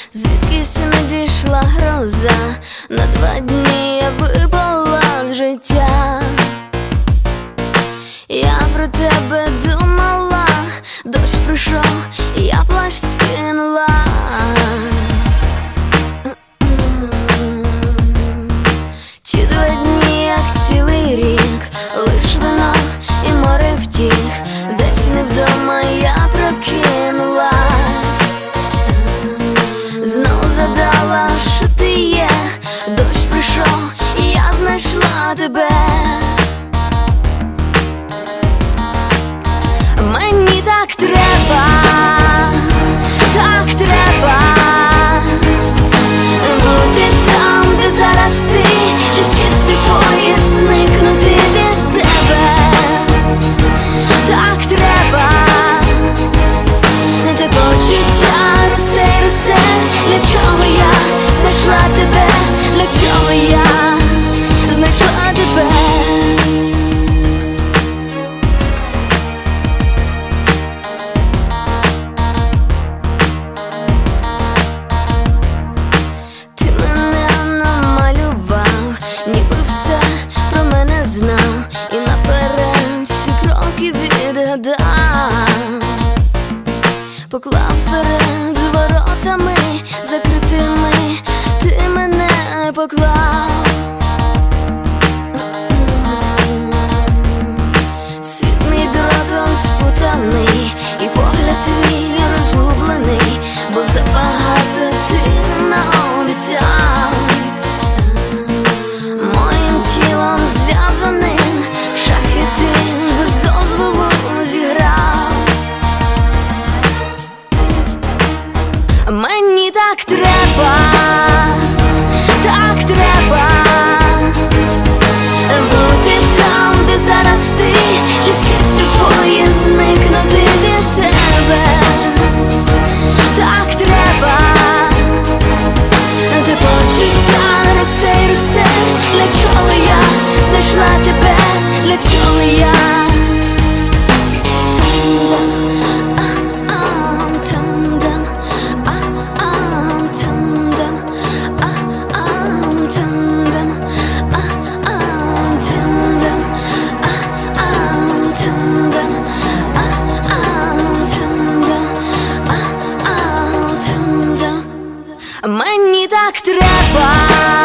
Звідкись надійшла гроза, на 2 дні я випала з життя. Я про тебе думала, дощ прийшов, я плащ скинула. Ті 2 дні, як цілий рік, лиш вино і море втіх. Десь не вдома я прокинулась, знов задала, що ти є. Дощ прийшов, і я знайшла тебе. Мені так треба, так треба бути там, де зараз ти, чи сісти в поїзд, зникнути від тебе. Так треба, те почуття росте й росте. Для чого я знайшла тебе, для чого я знайшла тебе. І наперед всі кроки відгадав, поклав перед воротами закритими, ти мене поклав. Світ мій дротом спутаний, і погляд твій розгублений, бо забагато ти наобіцяв. Моїм тілом зв'язаним в шахи ти без дозволу зіграв. Мені так треба, так треба бути там, де зараз ти, чи сісти в поїзд, зникнути від тебе. Так треба, те почуття росте й росте. Для чого я знайшла тебе, для чого я мені так треба.